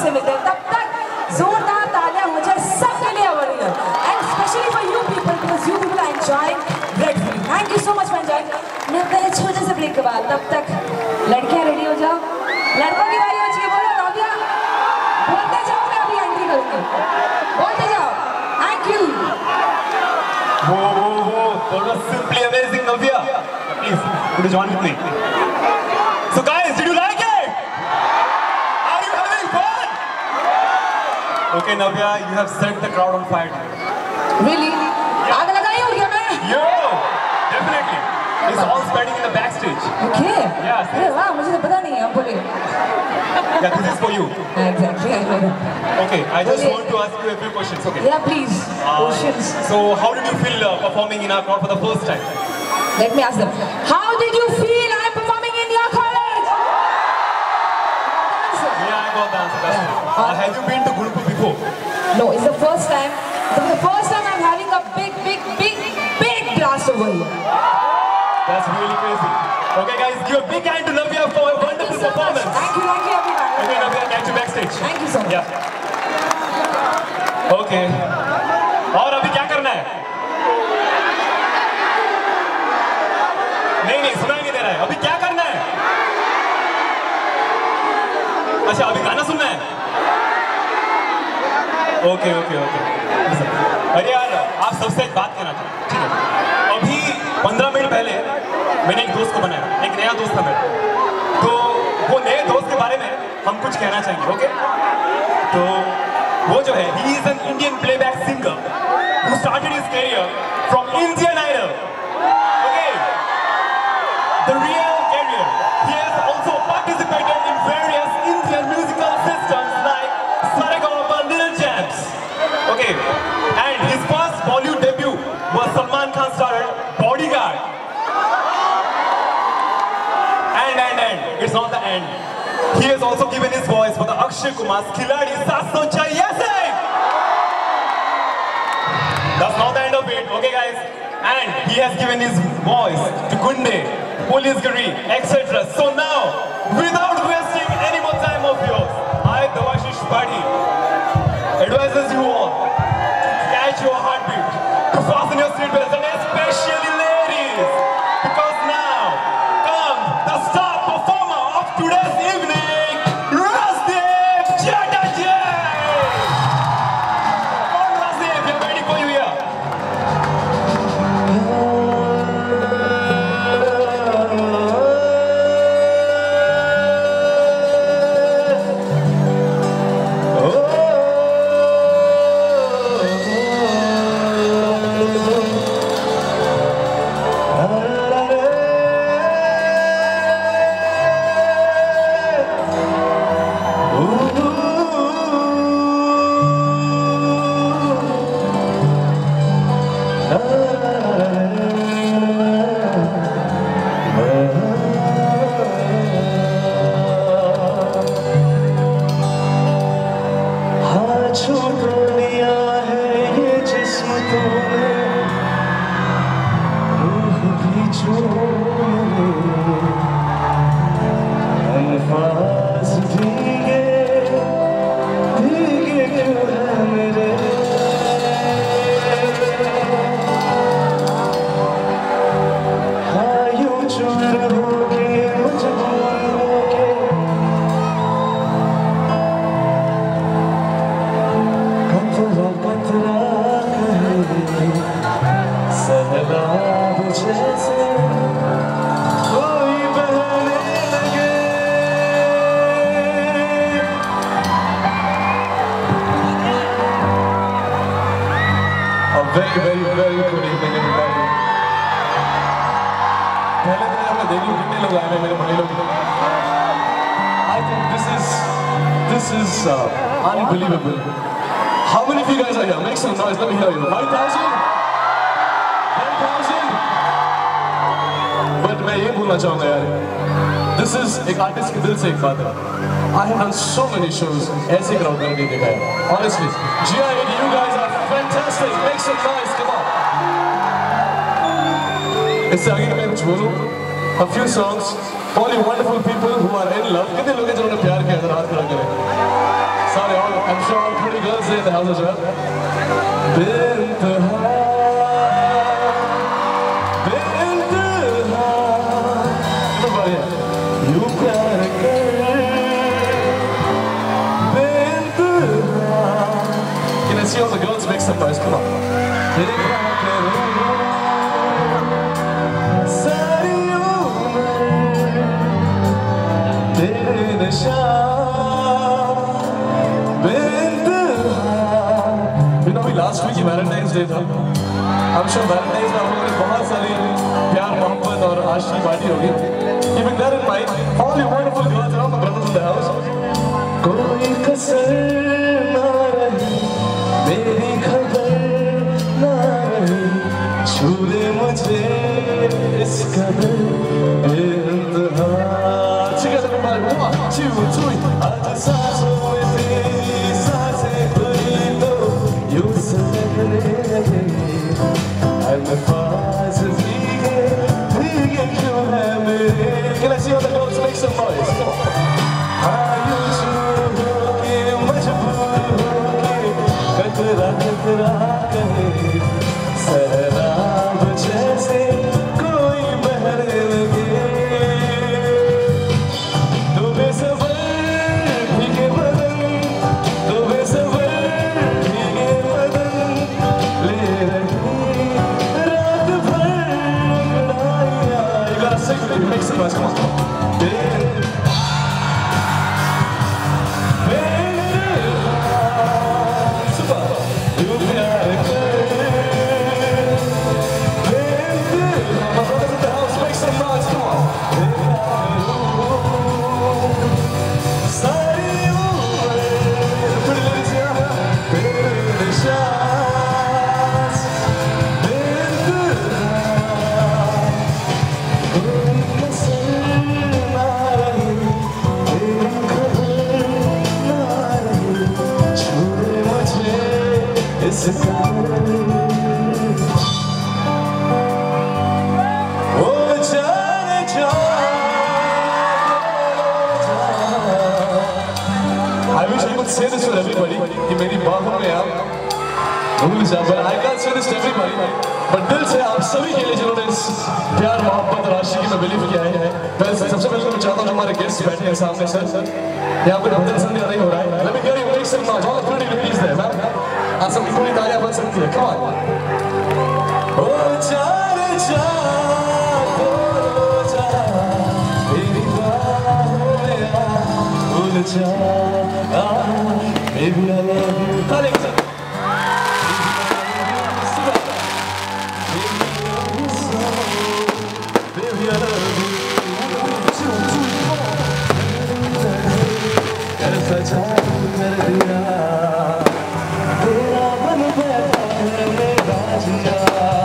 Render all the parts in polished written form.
से मिलते हैं, तब तक जोरदार तालियां मुझे सबके लिए बढ़िया, and specially for you people because you people are enjoying gratefully. Thank you so much for enjoying. मिलते हैं छोटे से ब्रेक के बाद, तब तक लड़कियां रेडी हो जाओ, लड़कों की बारी बची है। बोलो नव्या, बोलते जाओ, मैं अभी एंट्री करूंगी, बोलते जाओ। Thank you. That was simply amazing, Navya. Please, could you join with me? So guys, did you like it? Are you having fun? Okay, Navya, you have set the crowd on fire. Really? आग लगाई हो क्या मैं? Yo, definitely. It's all spreading in the backstage. Okay. Yes. अरे वाह, मुझे तो पता नहीं है, आप बोले। Yeah, this is for you. Exactly, I know that. Okay, I just want to ask you a few questions. Okay. Yeah, please. Questions. So, how did you feel performing in our crowd for the first time? Let me ask them. How did you feel I'm performing in your college? Yeah, I got the answer. That's have you been to Gurukul before? No, it's the first time. It's the first time I'm having a big blast over here. That's really crazy. Okay, guys, give a big hand to Navya for a wonderful performance. Thank you everyone. Okay, Navya, catch you backstage. Thank you so much. Yeah. Okay. और अभी क्या करना है? नहीं, सुनाई नहीं दे रहा है। अभी क्या करना है? अच्छा, अभी गाना सुनना है? Okay. अरे यार, आप सबसे एक बात कहना चाहता हूँ, ठीक है? अभी 15 मिनट पहले मैंने एक दोस्त को बनाया, एक नया दोस्त था मेरा। तो वो नए दोस्त के बारे में हम कुछ कहना चाहेंगे, ओके? तो वो जो है, he is an Indian playback singer who started his career from Indian Idol. Okay? The real career. He has also participated in various Indian musical systems like Saregama, Little Champs. Okay? And his first Bollywood debut was Salman Khan starred Bodyguard. And it's not the end. He has also given his voice for the Akshay Kumar's Khiladi 786. That's not the end of it, okay guys? And he has given his voice to Gunde, Police Giri, etc. So now, without wasting any more time of yours, I, Devashish Badi, advises you all to catch your heartbeat, to fasten your seatbelts, and especially ladies, because now comes the star performer of today's evening, Rasdev Chatterjee! Come on, Rasdev, we are waiting for you here. Very good evening, everybody. पहले दिन आपने देखी कितने लोग आए हैं मेरे भाई लोग। I think this is unbelievable. How many of you guys are here? Make some noise. Let me hear you. 5,000? 10,000? But मैं ये बोलना चाहूँगा यार, this is एक आर्टिस्ट के दिल से एक बात है। I have done so many shows ऐसे crowd में नहीं देखा है. Honestly, GI, you guys are fantastic. Make some noise. Come on. इससे आगे मैं कुछ बोलूँ? A few songs, only wonderful people who are in love. कितने लोग हैं जिन्होंने प्यार किया? हाथ खड़ा करें. Sorry, I'm sure all pretty girls in the house as well. Can I see all the girls make some noise? Come on. Last week Valentine's Day था. I'm sure Valentine's में आप लोगों ने बहुत सारी प्यार मोहब्बत और आशिकी बांटी होगी. Keeping that in mind, all you wonderful girls around, my brothers in the house. कोई कसर ना रही, मेरी खबर ना रही, छू ले मुझे इस कदर बेइंतहा. Together everybody, 1, 2, 3. आज सांसों में तेरी सांसें कोई तो यूं लगने लगे. I'm a fast भीगे क्यों है मेरे. Can I see all the girls make some noise? Come on. Ayush होके मजबूर होके कतरा कतरा कहे सैराब जैसे कोई बहने लगे. तो बेसबर भीगे बदन, तो बेसबर भीगे बदन ले रही रात भर लड़ाइयाँ. You gotta sing with me, make some noise, come on. I wish I could say this to everybody कि मेरी बाहों में आप भूल जाओ, but I can't say this to everybody. But दिल से आप सभी के लिए जिन्होंने इस प्यार मोहब्बत और आशिकी में बिलीव किया है. पहले सबसे पहले मैं चाहता हूँ जो हमारे गेस्ट बैठे हैं सामने सर यहाँ पे बहुत संध्या नहीं हो रहा है. Let me hear you make some noise. All the pretty ladies there, man. आप सबकी पूरी तालियां बन सकती है. Come on. ओ जाने जा तो जा मेरी बाहों में आ भूल जा. Maybe I love you. Calling sir. Baby I love you. कैसा जादू कर दिया तेरा मन बैठा मैंने बाजिया.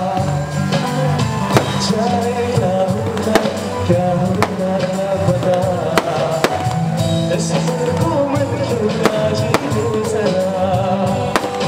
जाने क्या होगा पता ऐसे को मन क्यों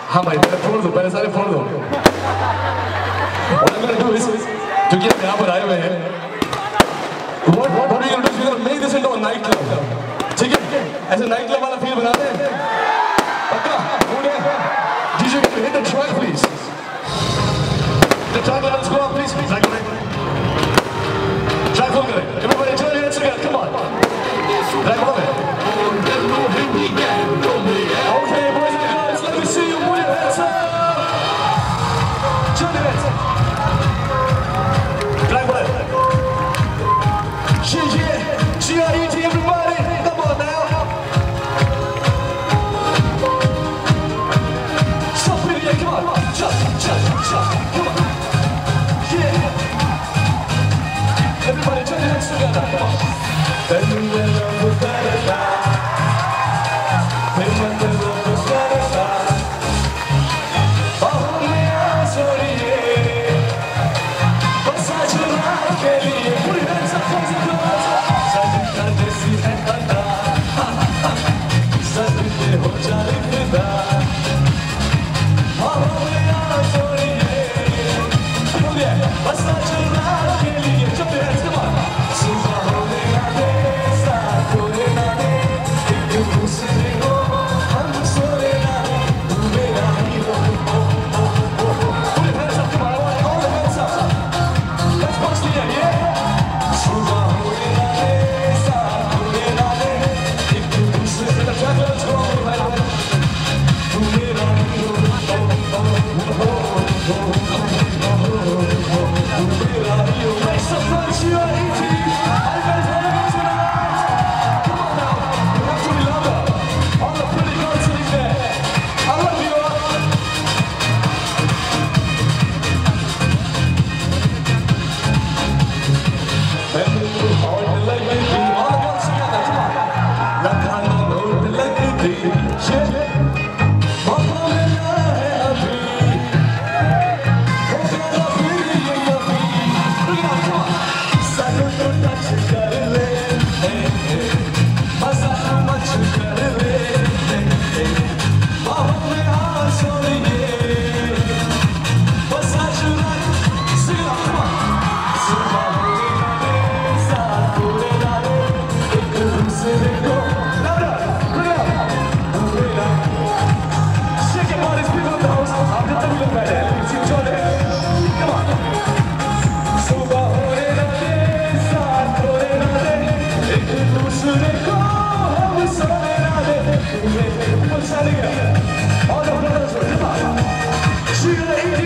हाँ भाई पहले फोड़ दो, पहले सारे फोड़ दो। What I'm gonna do is, क्योंकि हम यहाँ पर आए हुए हैं, what we're gonna do is we're gonna make this into a night club. ठीक है? ऐसे night club वाला feel बनाते हैं? पक्का? पूरे? DJ can hit the track please. The track let's go on please. Track full करें. Everybody join your hands together. Come on. Track full करें. Okay boys and girls, let me see you move your hands up. Join your hands. Track full. Yeah, G-R-E-T everybody. Come on now. Stop it, yeah, come on. Jump. Come on. Yeah. Everybody join your hands together. Come on.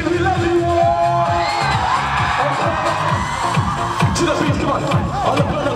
To the beat, come on. All the brothers.